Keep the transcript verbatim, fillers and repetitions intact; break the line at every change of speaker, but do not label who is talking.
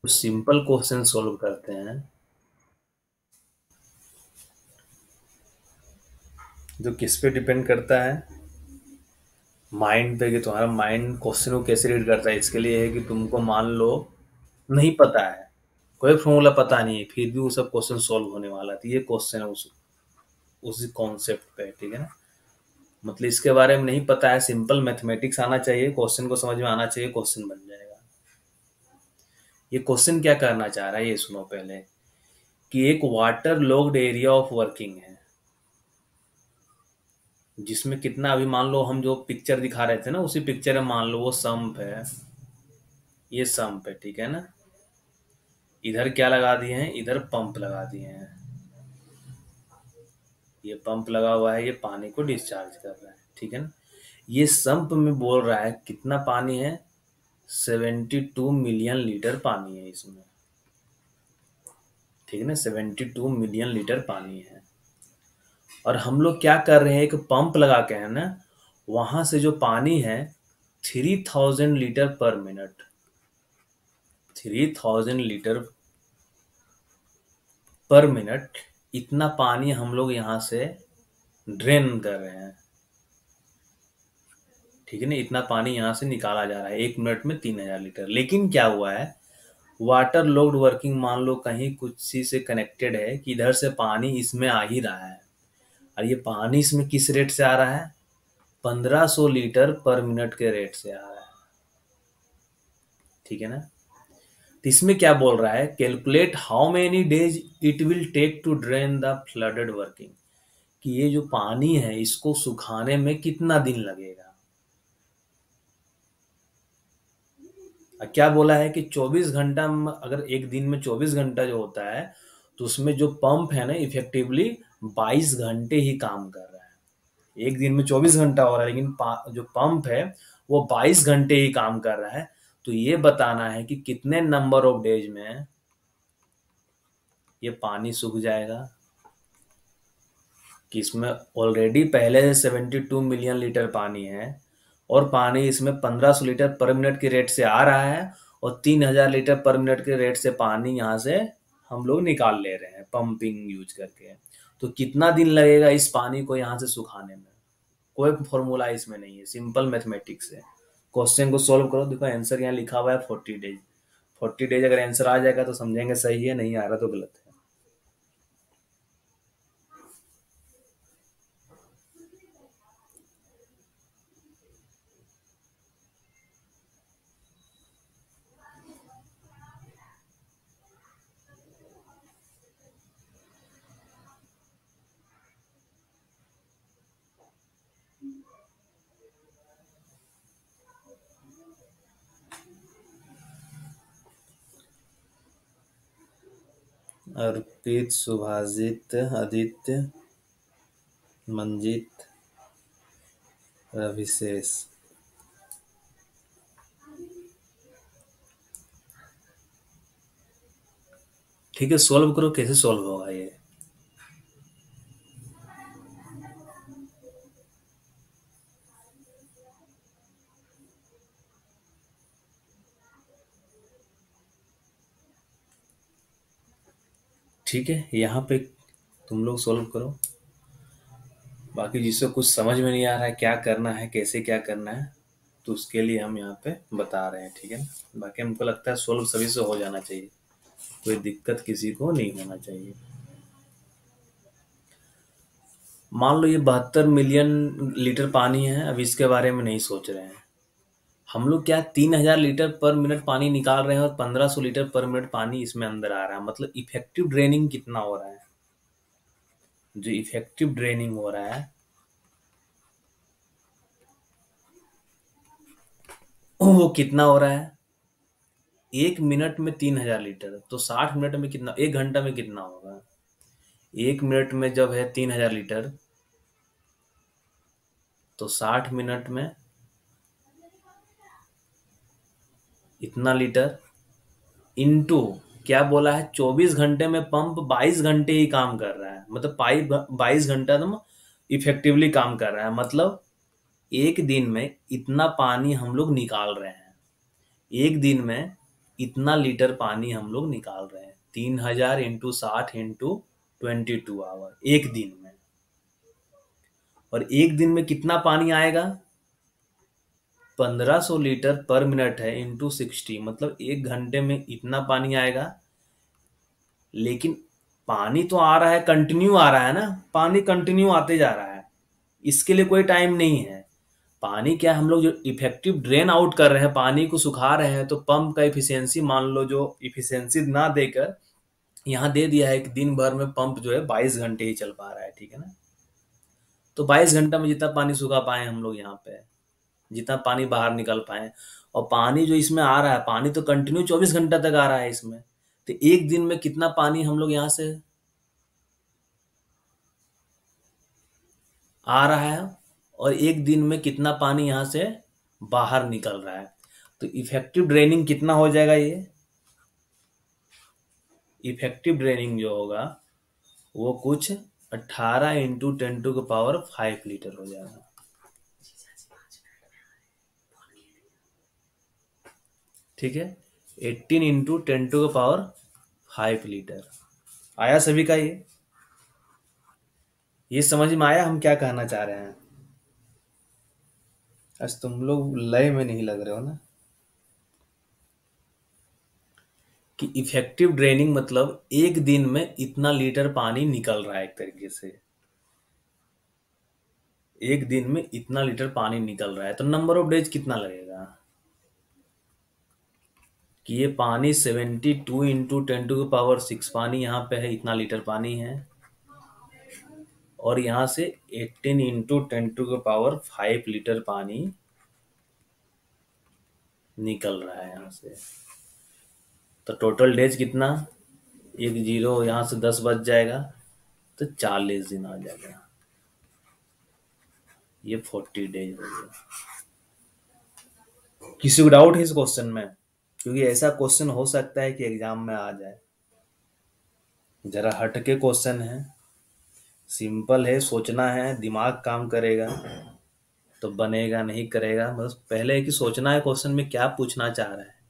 कुछ simple question solve करते हैं जो किस पे डिपेंड करता है, माइंड पे, कि तुम्हारा माइंड क्वेश्चन को कैसे रीड करता है। इसके लिए है कि तुमको मान लो नहीं पता है, कोई फॉर्मूला पता नहीं है, फिर भी वो सब क्वेश्चन सॉल्व होने वाला था। ये क्वेश्चन है उस उसी कॉन्सेप्ट पे, ठीक है ना। मतलब इसके बारे में नहीं पता है, सिंपल मैथमेटिक्स आना चाहिए, क्वेश्चन को समझ में आना चाहिए, क्वेश्चन बन जाएगा। ये क्वेश्चन क्या करना चाह रहा है ये सुनो पहले, कि एक water logged area of working है जिसमें कितना, अभी मान लो हम जो पिक्चर दिखा रहे थे ना, उसी पिक्चर में मान लो वो सम्प है, ये सम्प है, ठीक है ना। इधर क्या लगा दिए हैं, इधर पंप लगा दिए हैं, ये पंप लगा हुआ है, ये पानी को डिस्चार्ज कर रहा है, ठीक है ना। ये सम्प में बोल रहा है कितना पानी है, सेवेंटी टू मिलियन लीटर पानी है इसमें, ठीक है ना, सेवेंटी टू मिलियन लीटर पानी है। और हम लोग क्या कर रहे हैं, एक पंप लगा के है ना, वहां से जो पानी है three thousand litre per minute, three thousand litre per minute, इतना पानी हम लोग यहाँ से ड्रेन कर रहे हैं, ठीक है ना। इतना पानी यहाँ से निकाला जा रहा है एक मिनट में तीन हजार लीटर। लेकिन क्या हुआ है, वाटर लोड वर्किंग मान लो कहीं कुछ चीज से कनेक्टेड है कि इधर से पानी इसमें आ ही रहा है, और ये पानी इसमें किस रेट से आ रहा है, पंद्रह सौ लीटर पर मिनट के रेट से आ रहा है, ठीक है ना। तो इसमें क्या बोल रहा है, calculate how many days it will take to drain the flooded working, कि ये जो पानी है इसको सुखाने में कितना दिन लगेगा। और क्या बोला है कि चौबीस घंटा में, अगर एक दिन में चौबीस घंटा जो होता है, तो उसमें जो पंप है ना इफेक्टिवली बाईस घंटे ही काम कर रहा है। एक दिन में चौबीस घंटा हो रहा है, लेकिन पा- जो पंप है वो बाईस घंटे ही काम कर रहा है। तो ये बताना है कि कितने नंबर ऑफ डेज में ये पानी सूख जाएगा, कि इसमें ऑलरेडी पहले से सेवेंटी टू मिलियन लीटर पानी है, और पानी इसमें पंद्रह सौ लीटर पर मिनट के रेट से आ रहा है, और तीन हजार लीटर पर मिनट के रेट से पानी यहाँ से हम लोग निकाल ले रहे हैं पंपिंग यूज करके। तो कितना दिन लगेगा इस पानी को यहाँ से सुखाने में। कोई फॉर्मूला इसमें नहीं है, सिंपल मैथमेटिक्स है। क्वेश्चन को सोल्व करो, देखो आंसर यहाँ लिखा हुआ है फोर्टी डेज। फोर्टी डेज अगर आंसर आ जाएगा तो समझेंगे सही है, नहीं आ रहा तो गलत है। अर्पित, सुभाजित, आदित्य, मंजित, रविशेष। ठीक है, सॉल्व करो, कैसे सॉल्व होगा ये। ठीक है, यहाँ पे तुम लोग सॉल्व करो, बाकी जिसको कुछ समझ में नहीं आ रहा है क्या करना है, कैसे क्या करना है, तो उसके लिए हम यहाँ पे बता रहे हैं, ठीक है ना। बाकी हमको लगता है सॉल्व सभी से हो जाना चाहिए, कोई दिक्कत किसी को नहीं होना चाहिए। मान लो ये बहत्तर मिलियन लीटर पानी है, अब इसके बारे में नहीं सोच रहे हैं हम लोग। क्या तीन हजार लीटर पर मिनट पानी निकाल रहे हैं, और पंद्रह सौ लीटर पर मिनट पानी इसमें अंदर आ रहा है, मतलब इफेक्टिव ड्रेनिंग कितना हो रहा है, जो इफेक्टिव ड्रेनिंग हो रहा है वो कितना हो रहा है। एक मिनट में तीन हजार लीटर, तो साठ मिनट में कितना, एक घंटा में कितना होगा। एक मिनट में जब है तीन हजार लीटर, तो साठ मिनट में इतना लीटर, इनटू क्या बोला है, चौबीस घंटे में पंप बाईस घंटे ही काम कर रहा है, मतलब पाइप बाईस घंटा तुम इफेक्टिवली काम कर रहा है, मतलब एक दिन में इतना पानी हम लोग निकाल रहे हैं। एक दिन में इतना लीटर पानी हम लोग निकाल रहे हैं। तीन हजार इंटू साठ इंटू ट्वेंटी टू आवर एक दिन में। और एक दिन में कितना पानी आएगा? पंद्रह सौ लीटर पर मिनट है इंटू सिक्सटी, मतलब एक घंटे में इतना पानी आएगा। लेकिन पानी तो आ रहा है, कंटिन्यू आ रहा है ना, पानी कंटिन्यू आते जा रहा है, इसके लिए कोई टाइम नहीं है। पानी क्या, हम लोग जो इफेक्टिव ड्रेन आउट कर रहे हैं, पानी को सुखा रहे हैं, तो पंप का इफिशियंसी मान लो जो इफिशियंसी ना देकर यहाँ दे दिया है कि दिन भर में पंप जो है बाईस घंटे ही चल पा रहा है, ठीक है ना। तो बाईस घंटा में जितना पानी सुखा पाए हम लोग यहाँ पे, जितना पानी बाहर निकल पाए। और पानी जो इसमें आ रहा है, पानी तो कंटिन्यू चौबीस घंटा तक आ रहा है इसमें। तो एक दिन में कितना पानी हम लोग यहाँ से आ रहा है और एक दिन में कितना पानी यहाँ से बाहर निकल रहा है, तो इफेक्टिव ड्रेनिंग कितना हो जाएगा? ये इफेक्टिव ड्रेनिंग जो होगा वो कुछ अट्ठारह इंटू टेन टू का पावर फाइव लीटर हो जाएगा। ठीक है, एटीन इंटू टेन टू का पावर फाइव लीटर आया सभी का। ये ये समझ में आया हम क्या कहना चाह रहे हैं? आज तुम लोग लय में नहीं लग रहे हो ना, कि इफेक्टिव ड्रेनिंग मतलब एक दिन में इतना लीटर पानी निकल रहा है। एक तरीके से एक दिन में इतना लीटर पानी निकल रहा है, तो नंबर ऑफ डेज कितना लगेगा? कि ये पानी seventy two into ten to power six पानी यहाँ पे है, इतना लीटर पानी है। और यहाँ से eighteen into ten to power five litre पानी निकल रहा है यहाँ से। तो टोटल डेज कितना? एक जीरो यहाँ से दस बच जाएगा तो चालीस दिन आ जाएगा। ये फोर्टी डेज हो गया। किसी को डाउट है इस क्वेश्चन में? क्योंकि ऐसा क्वेश्चन हो सकता है कि एग्जाम में आ जाए। जरा हटके क्वेश्चन है, सिंपल है, सोचना है, दिमाग काम करेगा तो बनेगा, नहीं करेगा। बस पहले है कि सोचना है क्वेश्चन में क्या पूछना चाह रहा है।